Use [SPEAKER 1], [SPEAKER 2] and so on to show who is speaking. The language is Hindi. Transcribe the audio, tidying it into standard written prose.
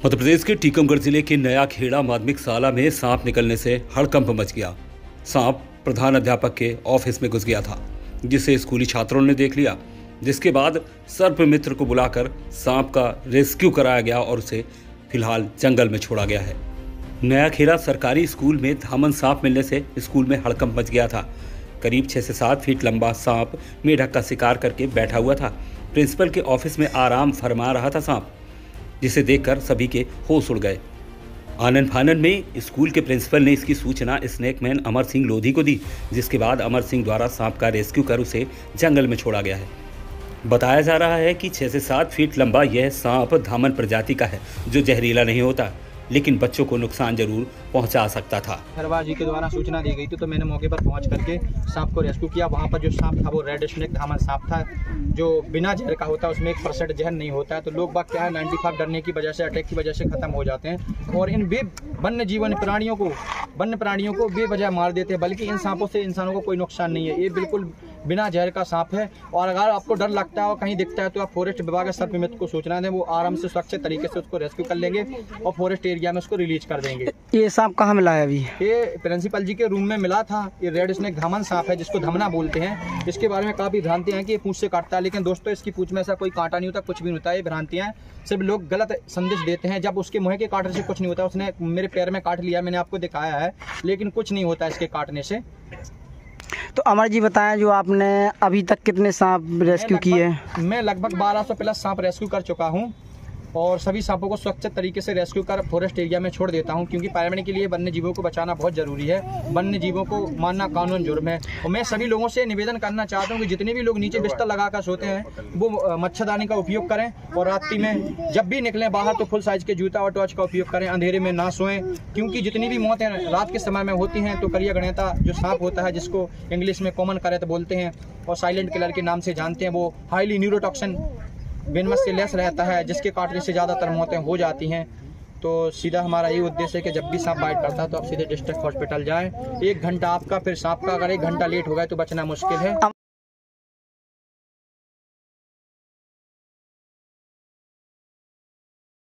[SPEAKER 1] मध्य प्रदेश के टीकमगढ़ जिले के नया खेड़ा माध्यमिक शाला में सांप निकलने से हड़कंप मच गया। सांप प्रधान अध्यापक के ऑफिस में घुस गया था, जिसे स्कूली छात्रों ने देख लिया, जिसके बाद सर्प मित्र को बुलाकर सांप का रेस्क्यू कराया गया और उसे फिलहाल जंगल में छोड़ा गया है। नया खेड़ा सरकारी स्कूल में धामन सांप मिलने से स्कूल में हड़कंप मच गया था। करीब 6 से 7 फीट लंबा सांप मेढक का शिकार करके बैठा हुआ था। प्रिंसिपल के ऑफिस में आराम फरमा रहा था सांप, जिसे देखकर सभी के होश उड़ गए। आनन फानन में स्कूल के प्रिंसिपल ने इसकी सूचना स्नेकमैन अमर सिंह लोधी को दी, जिसके बाद अमर सिंह द्वारा सांप का रेस्क्यू कर उसे जंगल में छोड़ा गया है। बताया जा रहा है कि 6 से 7 फीट लंबा यह सांप धामन प्रजाति का है, जो जहरीला नहीं होता, लेकिन बच्चों को नुकसान जरूर पहुंचा सकता था।
[SPEAKER 2] हरवार जी के द्वारा सूचना दी गई थी, तो मैंने मौके पर पहुंच करके सांप को रेस्क्यू किया। वहां पर जो सांप था वो रेड स्नेक धामन सांप था, जो बिना जहर का होता है, उसमें 1% जहर नहीं होता है। तो लोग बाग क्या है 95 डरने की वजह से, अटैक की वजह से खत्म हो जाते हैं और इन वन्य जीवन प्राणियों को बेवजह मार देते हैं। बल्कि इन सांपों से इंसानों को कोई नुकसान नहीं है। ये बिल्कुल बिना जहर का सांप है। और अगर आपको डर लगता है और कहीं दिखता है तो आप फॉरेस्ट विभाग या सर्प मित्र को सूचना दें, वो आराम से सुरक्षित तरीके से उसको रेस्क्यू कर लेंगे और फॉरेस्ट एरिया में उसको रिलीज कर देंगे।
[SPEAKER 3] ये सांप कहाँ मिला है अभी?
[SPEAKER 2] ये प्रिंसिपल जी के रूम में मिला था। ये रेड स्नेक धामन सांप है, जिसको धमना बोलते हैं। इसके बारे में काफी भ्रांतियां हैं कि ये पूंछ से काटता है, लेकिन दोस्तों इसकी पूंछ में ऐसा कोई कांटा नहीं होता, कुछ भी नहीं होता। ये भ्रांतियां हैं, सिर्फ लोग गलत संदेश देते हैं। जब उसके मुंह के काटने से कुछ नहीं होता। उसने मेरे पैर में काट लिया, मैंने आपको दिखाया है, लेकिन कुछ नहीं होता इसके काटने से।
[SPEAKER 3] तो अमर जी बताएं, जो आपने अभी तक कितने सांप रेस्क्यू किए हैं?
[SPEAKER 2] मैं लगभग 1200 प्लस सांप रेस्क्यू कर चुका हूं और सभी सांपों को सुरक्षित तरीके से रेस्क्यू कर फॉरेस्ट एरिया में छोड़ देता हूं, क्योंकि पर्यावरण के लिए वन्य जीवों को बचाना बहुत जरूरी है। वन्य जीवों को मारना कानून जुर्म है। और मैं सभी लोगों से निवेदन करना चाहता हूं कि जितने भी लोग नीचे बिस्तर लगाकर सोते हैं वो मच्छरदानी का उपयोग करें और रात्रि में जब भी निकलें बाहर तो फुल साइज के जूता और टॉर्च का उपयोग करें। अंधेरे में ना सोएं, क्योंकि जितनी भी मौतें रात के समय में होती हैं तो करिया गणेता जो सांप होता है, जिसको इंग्लिश में कॉमन करैत बोलते हैं और साइलेंट किलर के नाम से जानते हैं, वो हाईली न्यूरोटॉक्सिन वेनमस से लेस रहता है, जिसके काटने से ज़्यादातर मौतें हो जाती हैं। तो सीधा हमारा ये उद्देश्य है कि जब भी सांप बाइट करता है तो आप सीधे डिस्ट्रिक्ट हॉस्पिटल जाएं। 1 घंटा आपका, फिर सांप का अगर 1 घंटा लेट हो गया तो बचना मुश्किल है।